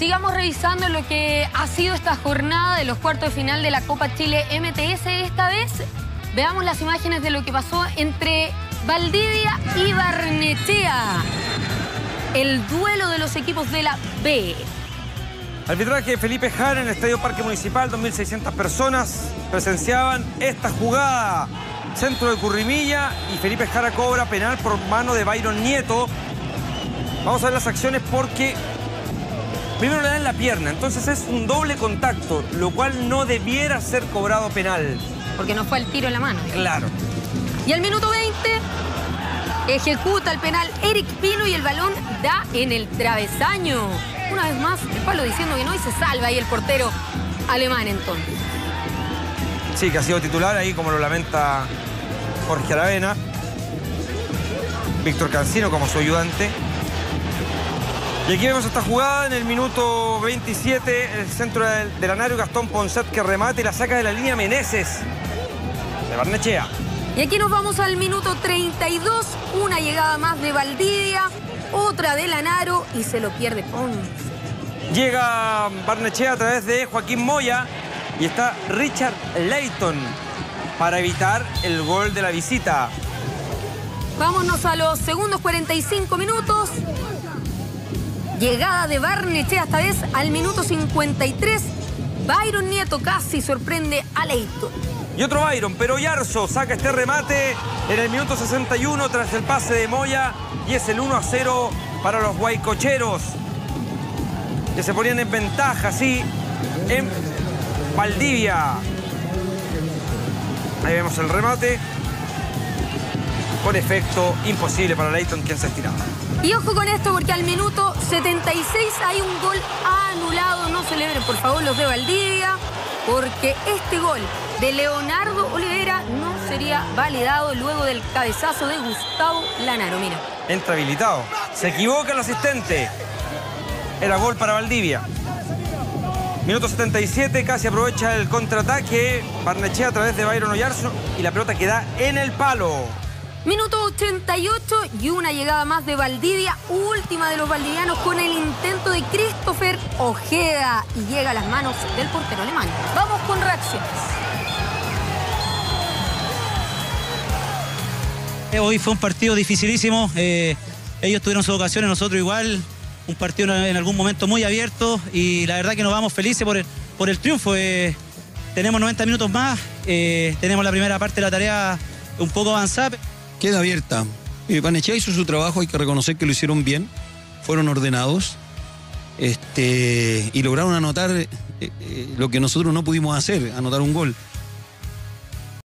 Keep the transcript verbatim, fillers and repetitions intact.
Sigamos revisando lo que ha sido esta jornada de los cuartos de final de la Copa Chile M T S. Esta vez veamos las imágenes de lo que pasó entre Valdivia y Barnechea. El duelo de los equipos de la B. Arbitraje Felipe Jara en el Estadio Parque Municipal. dos mil seiscientas personas presenciaban esta jugada. Centro de Currimilla y Felipe Jara cobra penal por mano de Byron Nieto. Vamos a ver las acciones porque primero le dan la pierna, entonces es un doble contacto, lo cual no debiera ser cobrado penal. Porque no fue el tiro en la mano. Claro. Y al minuto veinte ejecuta el penal Eric Pino y el balón da en el travesaño. Una vez más, el palo diciendo que no y se salva ahí el portero alemán entonces. Sí, que ha sido titular ahí, como lo lamenta Jorge Aravena. Víctor Cancino como su ayudante. Y aquí vemos esta jugada en el minuto veintisiete, el centro del, del Anario, Gastón Ponset que remate y la saca de la línea Meneses de Barnechea. Y aquí nos vamos al minuto treinta y dos, una llegada más de Valdivia, otra del Anaro y se lo pierde Pons. Llega Barnechea a través de Joaquín Moya y está Richard Leighton para evitar el gol de la visita. Vámonos a los segundos cuarenta y cinco minutos. Llegada de Barnechea esta vez al minuto cincuenta y tres. Byron Nieto casi sorprende a Leighton. Y otro Byron, pero Yarzo saca este remate en el minuto sesenta y uno tras el pase de Moya y es el uno a cero para los guaycocheros, que se ponían en ventaja, sí, en Valdivia. Ahí vemos el remate. Con efecto imposible para Leighton, quien se estiraba. Y ojo con esto porque al minuto setenta y seis hay un gol anulado. No celebren por favor los de Valdivia, porque este gol de Leonardo Olivera no sería validado luego del cabezazo de Gustavo Lanaro. Mira. Entra habilitado. Se equivoca el asistente. Era gol para Valdivia. Minuto setenta y siete, casi aprovecha el contraataque. Barnechea a través de Byron Oyarzo y la pelota queda en el palo. Minuto ochenta y ocho y una llegada más de Valdivia, última de los valdivianos con el intento de Christopher Ojeda y llega a las manos del portero alemán. Vamos con reacciones. Hoy fue un partido dificilísimo, eh, ellos tuvieron sus ocasiones, nosotros igual, un partido en algún momento muy abierto y la verdad que nos vamos felices por el, por el triunfo. Eh, tenemos noventa minutos más, eh, tenemos la primera parte de la tarea un poco avanzada. Queda abierta. Eh, Barnechea hizo su trabajo, hay que reconocer que lo hicieron bien, fueron ordenados este, y lograron anotar eh, eh, lo que nosotros no pudimos hacer, anotar un gol.